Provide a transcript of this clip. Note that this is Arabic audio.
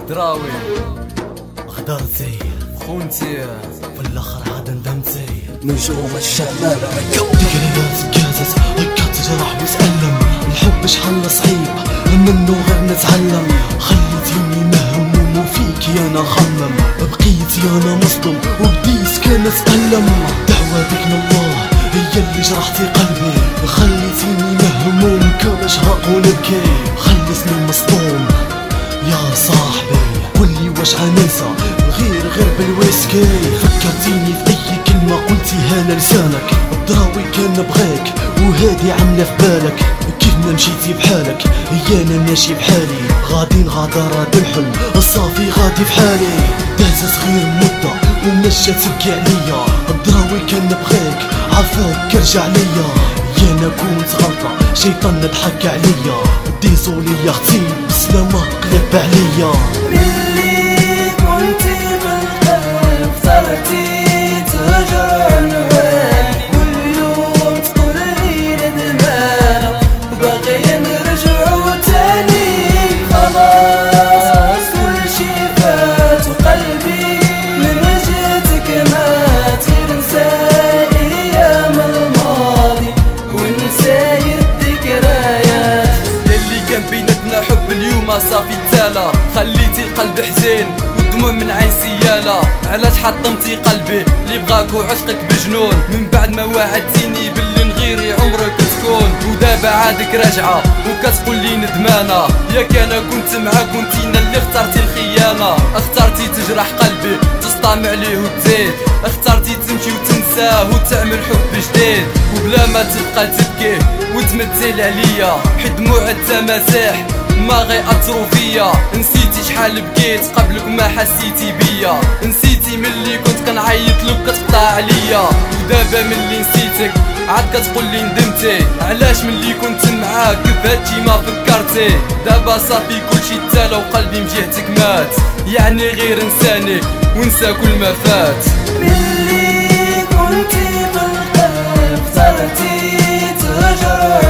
دراوي غدرتي خونتي في الاخر عاد ندمتي نجوم الشمال تقريبات كازت هكا تجرح وتألم الحب شحال صعيب منو غير نتعلم خليتيني مهموم وفيكي انا نخمم بقيتي انا مصدوم وبديت كان نتألم دعواتك من الله هي اللي جرحتي قلبي خليتيني مهموم كان شهق ونبكي خليتني مصدوم يا صاحبي قولي واش عننسى غير بالويسكي فكرتيني في اي كلمة قلتيها لسانك الدراوي كان بغاك وهادي عاملة في بالك كيف ما مشيتي بحالك هي انا ماشي بحالي غادي نغادر هاد الحلم الصافي غادي في حالي دازت غير مدة ومشات تبكي عليا الدراوي كان بغاك عافاك ارجع ليا يا انا كنت غلطة شيطان ضحك عليا ديزولي يا اختي بسلامة قلب عليا ملي كنتي بالقلب صرتي تهجرني كل يوم تقولي ندمانة باغي نرجعو تاني خلاص كل شي فات وقلبي من وجهتك مات ننسى ايام الماضي وننسى الذكريات يلي كان بيناتنا حب اليوم صافي تالا خليتي القلب حزين والدموع من عين سيالة علاش حطمتي قلبي اللي بغاك وعشقك بجنون من بعد ما وعدتيني باللي نغيري عمرك تكون ودابا عادك راجعة وكتقولي ندمانة ياك انا كنت معاك وانتينا اللي اخترتي الخيانة اخترتي تجرح قلبي تسطام عليه وتزيد اخترتي تمشي وتنساه وتعمل حب جديد وبلا ما تبقى تبكي وتمثل عليا حيت دموع التماسيح ما غيأثروا فيا نسيتي شحال بكيت قبلك ما حسيتي بيا نسيتي ملي كنت كنعيط لك كتقطع عليا ودابا ملي نسيتك عاد كتقولي ندمتي علاش ملي كنت معاك بهادشي ما فكرتي دابا صافي كلشي تالا وقلبي مجيهتك مات يعني غير انساني ونسى كل ما فات ملي كنتي بالقلب صرتي تهجر